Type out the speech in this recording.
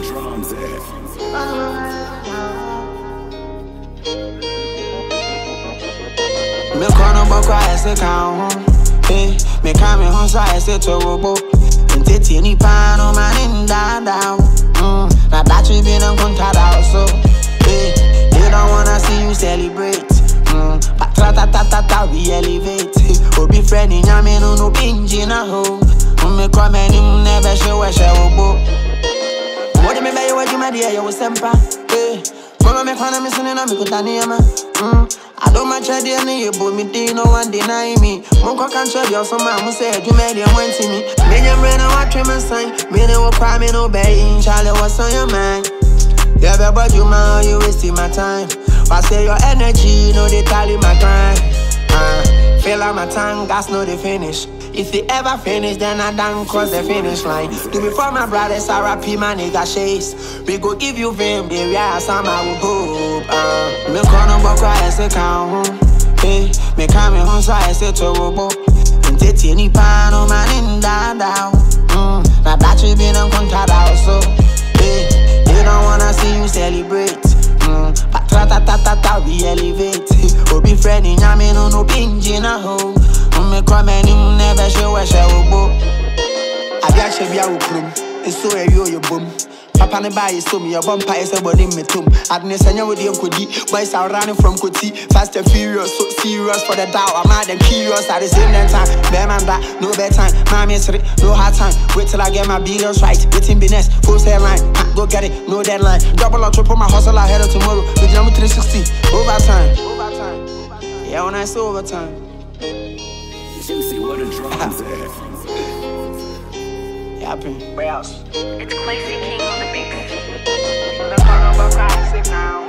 drums at? Me kono boko ese count. Hey, me come home so I say to robo. Nteti ni pano man down. Na that you been on contact also. Hey, they don't wanna see you celebrate. But ta we elevate. Obi friend in yame no binge na ho. Me come and him never show a show. What do me buy you what you my dear you sempa. Hey, mama me kwana me sene na me kutaniama. I don't match a dear you but me day no one deny me. Monko can't show you some man who said you made them want to me. Me them rain and watch him and sign. Me no cry me no bay. Charlie what's on your mind? Yeah, but you man, you wasting my time. I say your energy, no they tally my grind. Feel like my time, gas no they finish. If they ever finish, then I done cross the finish line. Do before my brothers, RP my nigga chase. We go give you fame, they realize some I will hope. Me kono boko ese count. Hey, me come home so I say to robo. Nteti ni pano man down. Na that you been on contact also. Hey, they don't wanna see you celebrate. But ta we elevate. Obi friend in yame no binge na ho. Me come and him never show a show. I got you be a room. It's so a yo boom. Papa ne buy so me your bumper is a body me tomb. I'd ne send you with your kodi. Boys are running from Koti. Fast and furious, so serious for the doubt. I'm mad and curious at the same time. Bear man that, no bedtime. Mommy is no hard time. Wait till I get my billions right. Waiting business, post headline. Go get it, no deadline. Double or triple my hustle ahead of tomorrow. With number 360, overtime. Yeah, when I say overtime. Juicy, what a drums at? Yapping. Where else? It's Kofi King on the mix. I'm gonna cry, sit now.